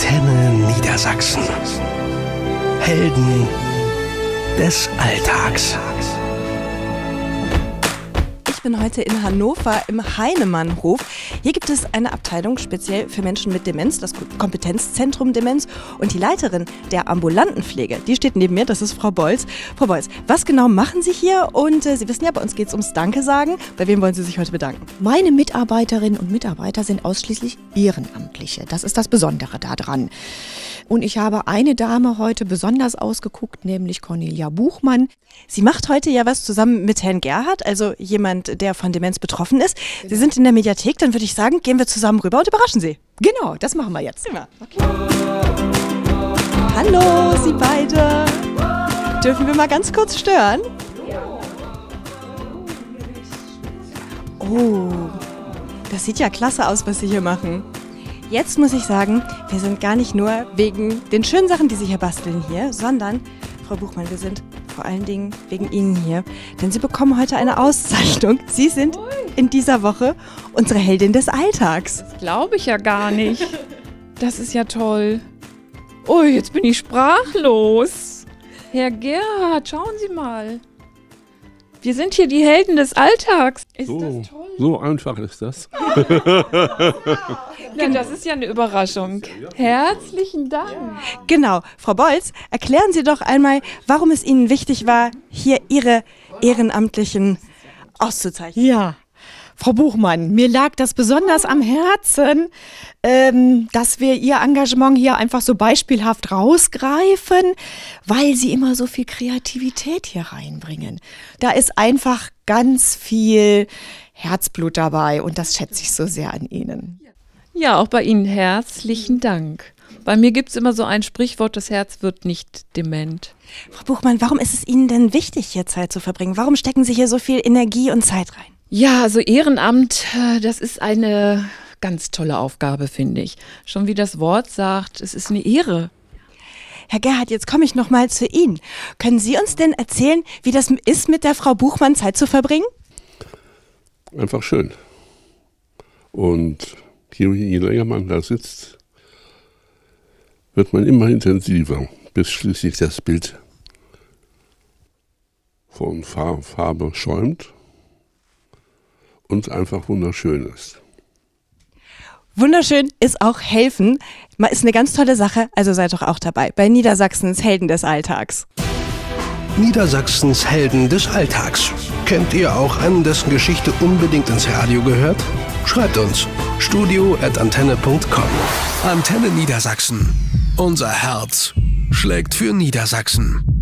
Antenne Niedersachsen. Helden des Alltags. Ich bin heute in Hannover im Heinemannhof. Hier gibt es eine Abteilung speziell für Menschen mit Demenz, das Kompetenzzentrum Demenz. Und die Leiterin der ambulanten Pflege, die steht neben mir, das ist Frau Bolz. Frau Bolz, was genau machen Sie hier? Und Sie wissen ja, bei uns geht es ums Danke sagen. Bei wem wollen Sie sich heute bedanken? Meine Mitarbeiterinnen und Mitarbeiter sind ausschließlich Ehrenamtliche. Das ist das Besondere daran. Und ich habe eine Dame heute besonders ausgeguckt, nämlich Cornelia Buchmann. Sie macht heute ja was zusammen mit Herrn Gerhard, also jemand, der von Demenz betroffen ist. Sie sind in der Mediathek, dann würde ich sagen, gehen wir zusammen rüber und überraschen Sie. Genau, das machen wir jetzt. Prima. Okay. Hallo, Sie beide. Dürfen wir mal ganz kurz stören? Oh, das sieht ja klasse aus, was Sie hier machen. Jetzt muss ich sagen, wir sind gar nicht nur wegen den schönen Sachen, die Sie hier basteln hier, sondern, Frau Buchmann, wir sind vor allen Dingen wegen Ihnen hier. Denn Sie bekommen heute eine Auszeichnung. Sie sind in dieser Woche unsere Heldin des Alltags. Das glaube ich ja gar nicht. Das ist ja toll. Oh, jetzt bin ich sprachlos. Herr Gerhard, schauen Sie mal. Wir sind hier die Helden des Alltags. Ist das toll? So einfach ist das. Ja, das ist ja eine Überraschung. Herzlichen Dank. Genau. Frau Bolz, erklären Sie doch einmal, warum es Ihnen wichtig war, hier Ihre Ehrenamtlichen auszuzeichnen. Ja, Frau Buchmann, mir lag das besonders am Herzen, dass wir Ihr Engagement hier einfach so beispielhaft rausgreifen, weil Sie immer so viel Kreativität hier reinbringen. Da ist einfach ganz viel Herzblut dabei und das schätze ich so sehr an Ihnen. Ja, auch bei Ihnen herzlichen Dank. Bei mir gibt es immer so ein Sprichwort, das Herz wird nicht dement. Frau Buchmann, warum ist es Ihnen denn wichtig, hier Zeit zu verbringen? Warum stecken Sie hier so viel Energie und Zeit rein? Ja, also Ehrenamt, das ist eine ganz tolle Aufgabe, finde ich. Schon wie das Wort sagt, es ist eine Ehre. Herr Gerhard, jetzt komme ich noch mal zu Ihnen. Können Sie uns denn erzählen, wie das ist, mit der Frau Buchmann Zeit zu verbringen? Einfach schön. Und je länger man da sitzt, wird man immer intensiver, bis schließlich das Bild von Farbe schäumt und einfach wunderschön ist. Wunderschön ist auch helfen. Ist eine ganz tolle Sache, also seid doch auch dabei bei Niedersachsens Helden des Alltags. Niedersachsens Helden des Alltags. Kennt ihr auch einen, dessen Geschichte unbedingt ins Radio gehört? Schreibt uns studio@antenne.com. Antenne Niedersachsen. Unser Herz schlägt für Niedersachsen.